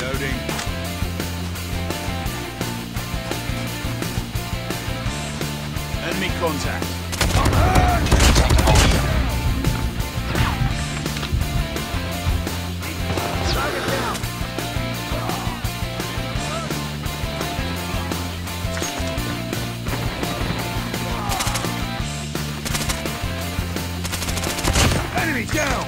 Loading. Enemy contact. Target down. Enemy down!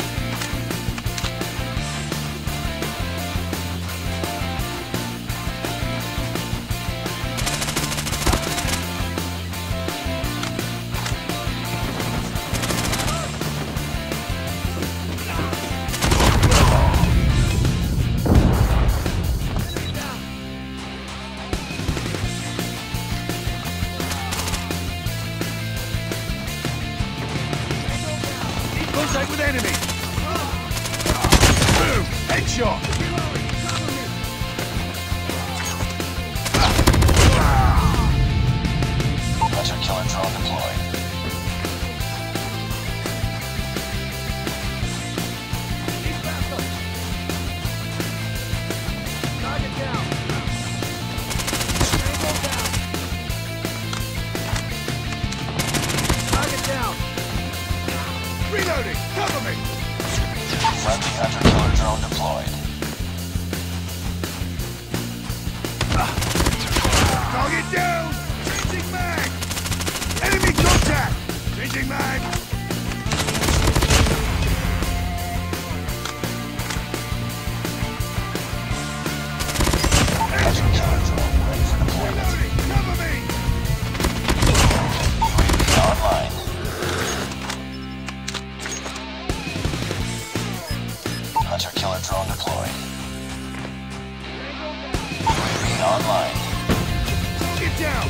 Contact with enemy! Boom! Headshot! Hunter killer drone deployed. Target down. Tango down. Target down. Reloading! Cover me! Friendly hunter killer drone deployed. Target down! Changing mag! Enemy contact! Changing mag! Hunter killer drone ready for deployment. Reloading! Cover me! UAV online. Hunter killer drone deployed. UAV online. Get down!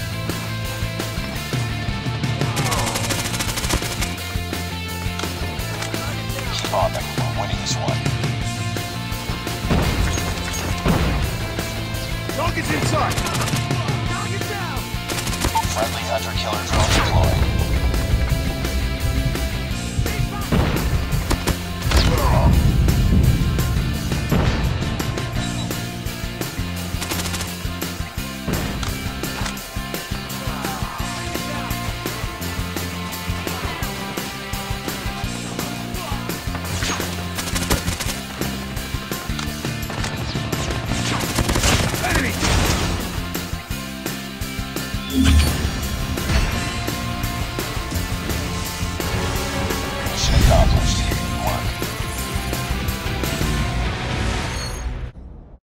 Keep on them. We're winning this one. Target's inside! Target down. Friendly hunter killer drone deployed.